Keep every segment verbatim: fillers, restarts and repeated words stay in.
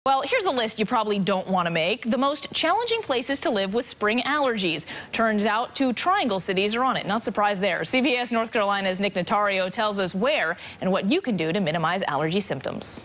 Well, here's a list you probably don't want to make. The most challenging places to live with spring allergies. Turns out two Triangle cities are on it. Not surprised there. C B S North Carolina's Nick Notario tells us where and what you can do to minimize allergy symptoms.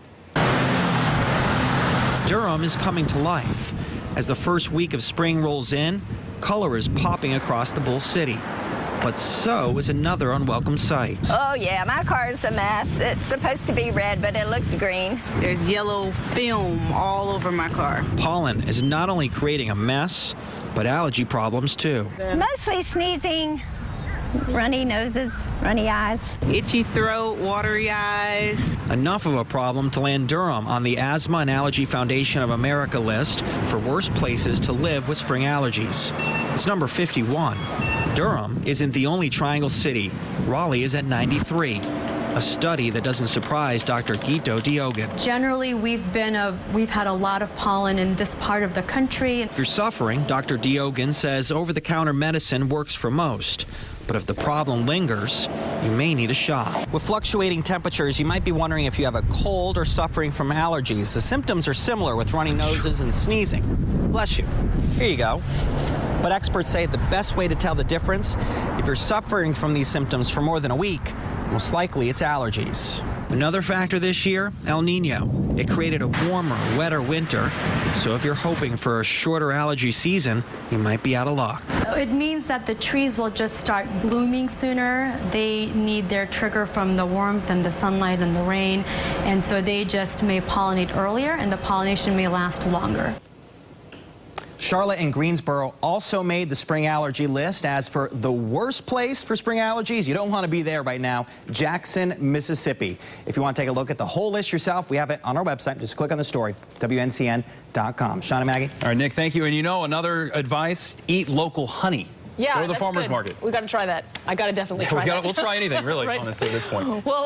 Durham is coming to life. As the first week of spring rolls in, color is popping across the Bull City. But so is another unwelcome sight. Oh, yeah, my car is a mess. It's supposed to be red, but it looks green. There's yellow film all over my car. Pollen is not only creating a mess, but allergy problems too. Mostly sneezing, runny noses, runny eyes. Itchy throat, watery eyes. Enough of a problem to land Durham on the Asthma and Allergy Foundation of America list for worst places to live with spring allergies. It's number fifty-one. Durham isn't the only Triangle city. Raleigh is at ninety-three. A study that doesn't surprise Doctor Guido Diogan. Generally, we've been a we've had a lot of pollen in this part of the country. If you're suffering, Doctor Diogan says over-the-counter medicine works for most. But if the problem lingers, you may need a shot. With fluctuating temperatures, you might be wondering if you have a cold or suffering from allergies. The symptoms are similar with runny noses and sneezing. Bless you. Here you go. But experts say the best way to tell the difference, if you're suffering from these symptoms for more than a week, most likely it's allergies. Another factor this year, El Nino. It created a warmer, wetter winter. So if you're hoping for a shorter allergy season, you might be out of luck. It means that the trees will just start blooming sooner. They need their trigger from the warmth and the sunlight and the rain. And so they just may pollinate earlier, and the pollination may last longer. Charlotte and Greensboro also made the spring allergy list. As for the worst place for spring allergies, you don't want to be there right now, Jackson, Mississippi. If you want to take a look at the whole list yourself, we have it on our website. Just click on the story, W N C N dot com. Sean and Maggie. All right, Nick, thank you. And you know, another advice, eat local honey. Yeah, Go to the that's farmer's good. market. We got to try that. I got to definitely try we gotta, that. We'll try anything, really, Right. honestly, at this point. Well,